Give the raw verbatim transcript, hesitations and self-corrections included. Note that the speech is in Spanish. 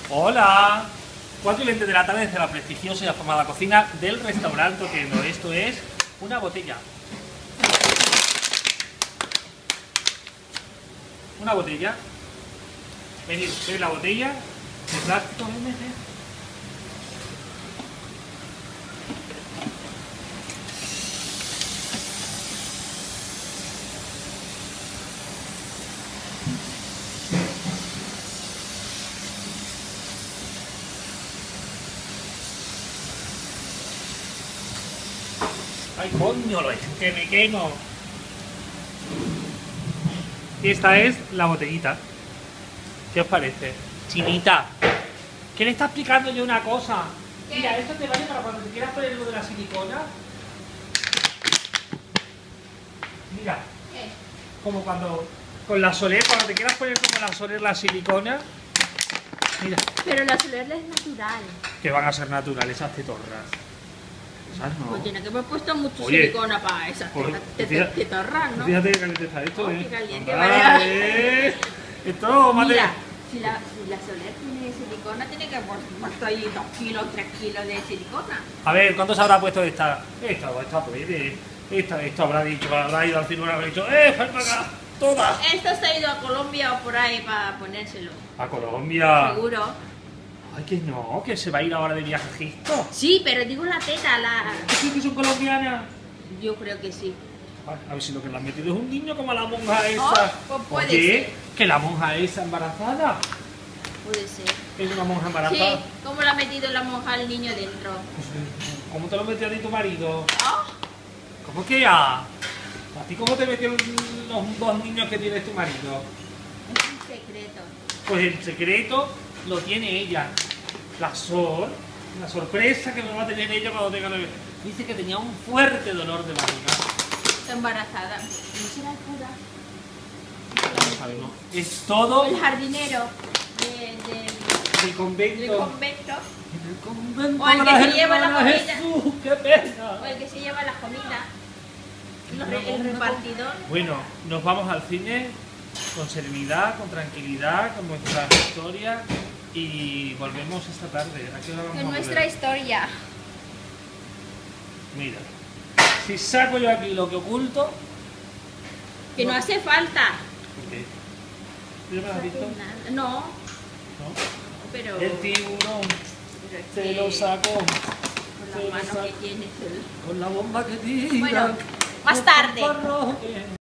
Hola, cuatro y veinte de la tarde desde la prestigiosa y afamada cocina del restaurante Oquendo. Esto es una botella. Una botella. Venid, veis la botella de plástico, ven, ven, ven. ¡Ay, coño! Lo es que me quemo. Esta es la botellita. ¿Qué os parece? Chinita, ¿qué le está explicando yo una cosa? ¿Qué? Mira, esto te vale para cuando te quieras poner lo de la silicona. Mira, ¿qué? Como cuando con la Soler, cuando te quieras poner como la Soler la silicona. Mira. Pero la Soler es natural. Que van a ser naturales esas tetorras. Esas no. Pues tiene que haber puesto mucho Oye, silicona para esas pues, tetorras, te, te ¿no? Fíjate que caliente está esto, oh, eh. Qué caliente, vale. Esto, mate. Mira, si la, si la Soler tiene silicona, tiene que haber puesto ahí dos kilos, tres kilos de silicona. A ver, ¿cuánto se habrá puesto esta? Esta, esta puede. Esta, esto habrá dicho, habrá ido al cine y habrá dicho, ¡eh, falta acá! ¡Toda! Esto se ha ido a Colombia o por ahí para ponérselo. ¿A Colombia? Seguro. Ay, que no, que se va a ir ahora de viajecito. Sí, pero digo la teta, la... ¿Sí que son colombianas? Yo creo que sí. Ay, a ver si lo que le han metido es un niño como la monja esa. Oh, pues puede Oye, ser. que la monja esa embarazada. Puede ser. Es una monja embarazada. Sí, ¿cómo le ha metido la monja al niño dentro? Pues, ¿cómo te lo metió a ti tu marido? Oh. ¿Cómo que ya? ¿A ti cómo te metió los dos niños que tiene tu marido? Es un secreto. Pues el secreto lo tiene ella. La Sol, la sorpresa que me va a tener ella cuando tenga el bebé. Dice que tenía un fuerte dolor de barriga. Está embarazada. ¿No será el cura? No sabemos. Es todo El jardinero de, de, del convento. del convento. En el convento O el de que las se lleva la hermanas comida. Jesús, qué pena. O el que se lleva las comidas. El repartidor. Bueno, nos vamos al cine con serenidad, con tranquilidad, con nuestras historias y volvemos esta tarde. ¿A qué hora vamos De a nuestra volver? historia. Mira, si saco yo aquí lo que oculto... Que no, no hace falta. ¿Por qué? ¿Tú ya me lo has visto? No. ¿No? Pero... El tiburón pero es se que lo sacó. Con Se las manos lo que sacó. tienes. Con la bomba que tira. Bueno, más tarde.